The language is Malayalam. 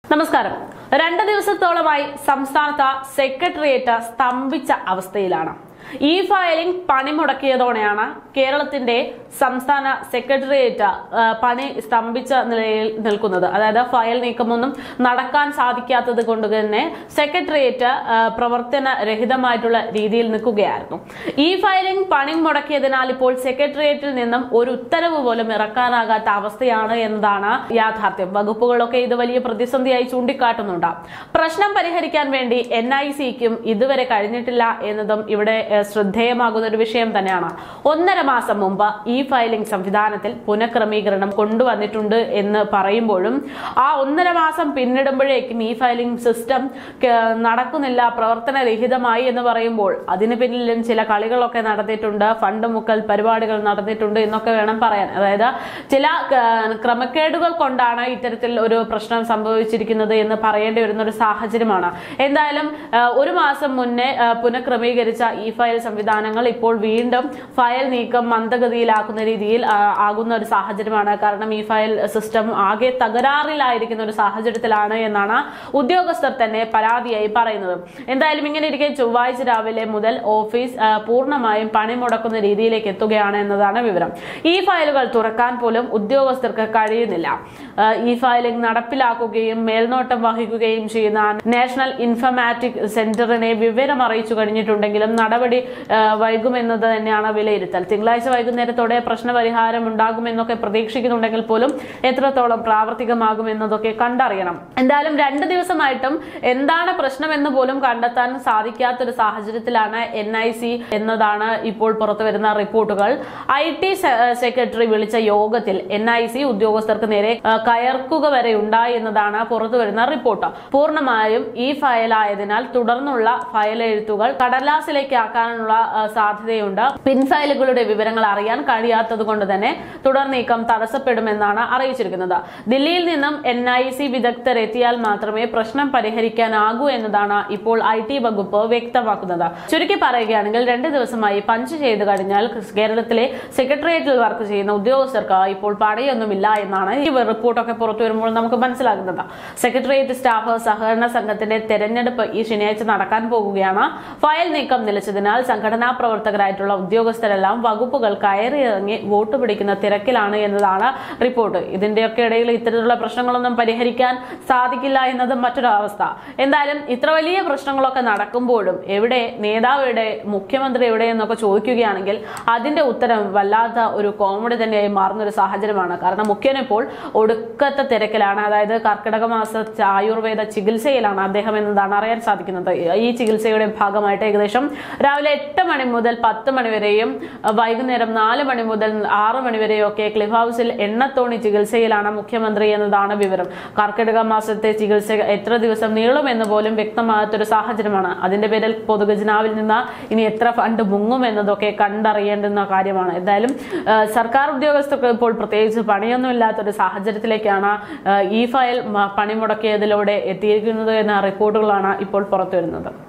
നമസ്കാരം. 2 ദിവസത്തോളമായി സംസ്ഥാനത്ത് സെക്രട്ടേറിയറ്റ് സ്തംഭിച്ച അവസ്ഥയിലാണ്. ഈ ഫയലിംഗ് പണിമുടക്കിയതോടെയാണ് കേരളത്തിന്റെ സംസ്ഥാന സെക്രട്ടേറിയറ്റ് പണി സ്തംഭിച്ച നിലയിൽ നിൽക്കുന്നത്. അതായത് ഫയൽ നീക്കമൊന്നും നടക്കാൻ സാധിക്കാത്തത് കൊണ്ട് തന്നെ സെക്രട്ടേറിയറ്റ് പ്രവർത്തനരഹിതമായിട്ടുള്ള രീതിയിൽ നിൽക്കുകയായിരുന്നു. ഈ ഫയലിംഗ് പണി മുടക്കിയതിനാൽ ഇപ്പോൾ സെക്രട്ടേറിയറ്റിൽ നിന്നും ഒരു ഉത്തരവ് പോലും ഇറക്കാനാകാത്ത അവസ്ഥയാണ് എന്നതാണ് യാഥാർത്ഥ്യം. വകുപ്പുകളൊക്കെ ഇത് വലിയ പ്രതിസന്ധിയായി ചൂണ്ടിക്കാട്ടുന്നുണ്ട്. പ്രശ്നം പരിഹരിക്കാൻ വേണ്ടി NICക്കും ഇതുവരെ കഴിഞ്ഞിട്ടില്ല എന്നതും ഇവിടെ ശ്രദ്ധേയമാകുന്ന ഒരു വിഷയം തന്നെയാണ്. 1.5 മാസം മുമ്പ് ഈ ഫയലിംഗ് സംവിധാനത്തിൽ പുനഃക്രമീകരണം കൊണ്ടുവന്നിട്ടുണ്ട് എന്ന് പറയുമ്പോഴും ആ 1.5 മാസം പിന്നിടുമ്പോഴേക്കും ഈ ഫയലിംഗ് സിസ്റ്റം നടക്കുന്നില്ല, പ്രവർത്തനരഹിതമായി എന്ന് പറയുമ്പോൾ അതിന് പിന്നിലും ചില കളികളൊക്കെ നടത്തിയിട്ടുണ്ട്, ഫണ്ട് മുക്കൽ പരിപാടികൾ നടത്തിയിട്ടുണ്ട് എന്നൊക്കെ വേണം പറയാൻ. അതായത് ചില ക്രമക്കേടുകൾ കൊണ്ടാണ് ഇത്തരത്തിൽ ഒരു പ്രശ്നം സംഭവിച്ചിരിക്കുന്നത് എന്ന് പറയേണ്ടി വരുന്ന ഒരു സാഹചര്യമാണ്. എന്തായാലും 1 മാസം മുന്നേ പുനഃക്രമീകരിച്ച ഈ ഫയൽ സംവിധാനങ്ങൾ ഇപ്പോൾ വീണ്ടും ഫയൽ നീക്കം മന്ദഗതിയിലാക്കുന്ന രീതിയിൽ ആകുന്ന ഒരു സാഹചര്യമാണ്. കാരണം ഈ ഫയൽ സിസ്റ്റം ആകെ തകരാറിലായിരിക്കുന്ന ഒരു സാഹചര്യത്തിലാണ് എന്നാണ് ഉദ്യോഗസ്ഥർ തന്നെ പരാതിയായി പറയുന്നത്. എന്തായാലും ഇങ്ങനെ ഇരിക്കെ ചൊവ്വാഴ്ച രാവിലെ മുതൽ ഓഫീസ് പൂർണ്ണമായും പണിമുടക്കുന്ന രീതിയിലേക്ക് എത്തുകയാണ് എന്നതാണ് വിവരം. ഈ ഫയലുകൾ തുറക്കാൻ പോലും ഉദ്യോഗസ്ഥർക്ക് കഴിയുന്നില്ല. ഈ ഫയലിംഗ് നടപ്പിലാക്കുകയും മേൽനോട്ടം വഹിക്കുകയും ചെയ്യുന്ന നാഷണൽ ഇൻഫർമാറ്റിക് സെന്ററിനെ വിവരം അറിയിച്ചു കഴിഞ്ഞിട്ടുണ്ടെങ്കിലും നടപടി വൈകുമെന്നത് തന്നെയാണ് വിലയിരുത്തൽ. തിങ്കളാഴ്ച വൈകുന്നേരത്തോടെ പ്രശ്നപരിഹാരം ഉണ്ടാകുമെന്നൊക്കെ പ്രതീക്ഷിക്കുന്നുണ്ടെങ്കിൽ പോലും എത്രത്തോളം പ്രാവർത്തികമാകുമെന്നതൊക്കെ കണ്ടറിയണം. എന്തായാലും 2 ദിവസമായിട്ടും എന്താണ് പ്രശ്നമെന്ന് പോലും കണ്ടെത്താൻ സാധിക്കാത്തൊരു സാഹചര്യത്തിലാണ് NIC എന്നതാണ് ഇപ്പോൾ പുറത്തുവരുന്ന റിപ്പോർട്ടുകൾ. IT സെക്രട്ടറി വിളിച്ച യോഗത്തിൽ NIC ഉദ്യോഗസ്ഥർക്ക് നേരെ കയർക്കുക വരെ ഉണ്ടായി എന്നതാണ് പുറത്തുവരുന്ന റിപ്പോർട്ട്. പൂർണ്ണമായും ഈ ഫയലായതിനാൽ തുടർന്നുള്ള ഫയൽ എഴുത്തുകൾ കടലാസിലേക്ക് ആക്കാനുള്ള സാധ്യതയുണ്ട്. പിൻഫയലുകളുടെ വിവരങ്ങൾ അറിയാൻ കഴിയാത്തത് കൊണ്ട് തന്നെ തുടർ നീക്കം തടസ്സപ്പെടുമെന്നാണ് അറിയിച്ചിരിക്കുന്നത്. ദില്ലിയിൽ നിന്നും NIC വിദഗ്ധർ എത്തിയാൽ മാത്രമേ പ്രശ്നം പരിഹരിക്കാനാകൂ എന്നതാണ് ഇപ്പോൾ IT വകുപ്പ് വ്യക്തമാക്കുന്നത്. ചുരുക്കി പറയുകയാണെങ്കിൽ 2 ദിവസമായി പഞ്ച് ചെയ്ത് കഴിഞ്ഞാൽ കേരളത്തിലെ സെക്രട്ടേറിയറ്റിൽ വർക്ക് ചെയ്യുന്ന ഉദ്യോഗസ്ഥർക്ക് ഇപ്പോൾ പണിയൊന്നുമില്ല എന്നാണ് ഈ റിപ്പോർട്ടൊക്കെ പുറത്തു വരുമ്പോൾ നമുക്ക് മനസ്സിലാകുന്നത്. സെക്രട്ടേറിയറ്റ് സ്റ്റാഫ് സഹകരണ സംഘത്തിന്റെ തെരഞ്ഞെടുപ്പ് ഈ ശനിയാഴ്ച നടക്കാൻ പോകുകയാണ്. ഫയൽ നീക്കം നിലച്ചതിനാൽ സംഘടനാ പ്രവർത്തകരായിട്ടുള്ള ഉദ്യോഗസ്ഥരെല്ലാം വകുപ്പുകൾ കയറിയിറങ്ങി വോട്ട് പിടിക്കുന്ന തിരക്കിലാണ് എന്നതാണ് റിപ്പോർട്ട്. ഇതിന്റെയൊക്കെ ഇടയിൽ ഇത്തരത്തിലുള്ള പ്രശ്നങ്ങളൊന്നും പരിഹരിക്കാൻ സാധിക്കില്ല എന്നത് മറ്റൊരു അവസ്ഥ. എന്തായാലും ഇത്ര വലിയ പ്രശ്നങ്ങളൊക്കെ നടക്കുമ്പോഴും എവിടെ നേതാവ് എവിടെ, മുഖ്യമന്ത്രി എവിടെ എന്നൊക്കെ ചോദിക്കുകയാണെങ്കിൽ അതിന്റെ ഉത്തരം വല്ലാത്ത ഒരു കോമഡി തന്നെയായി മാറുന്ന ഒരു സാഹചര്യമാണ്. കാരണം മുഖ്യനിപ്പോൾ ഒടുക്കത്തെ തിരക്കിലാണ്. അതായത് കർക്കിടക മാസ ആയുർവേദ ചികിത്സയിലാണ് അദ്ദേഹം എന്നതാണ് അറിയാൻ സാധിക്കുന്നത്. ഈ ചികിത്സയുടെ ഭാഗമായിട്ട് ഏകദേശം രാവിലെ 8 മണി മുതൽ 10 മണി വരെയും വൈകുന്നേരം 4 മണി മുതൽ 6 മണി വരെയും ഒക്കെ ക്ലിഫ് ഹൗസിൽ എണ്ണത്തോണി ചികിത്സയിലാണ് മുഖ്യമന്ത്രി എന്നതാണ് വിവരം. കർക്കിടക മാസത്തെ ചികിത്സ എത്ര ദിവസം നീളുമെന്ന് പോലും വ്യക്തമാകാത്തൊരു സാഹചര്യമാണ്. അതിന്റെ പേരിൽ പൊതുഖജനാവിൽ നിന്ന് ഇനി എത്ര ഫണ്ട് മുങ്ങും എന്നതൊക്കെ കണ്ടറിയേണ്ടുന്ന കാര്യമാണ്. എന്തായാലും സർക്കാർ ഉദ്യോഗസ്ഥർക്ക് ഇപ്പോൾ പ്രത്യേകിച്ച് പണിയൊന്നുമില്ലാത്തൊരു സാഹചര്യത്തിലേക്കാണ് ഈ ഫയൽ പണിമുടക്കിയതിലൂടെ എത്തിയിരിക്കുന്നത് എന്ന റിപ്പോർട്ടുകളാണ് ഇപ്പോൾ പുറത്തുവരുന്നത്.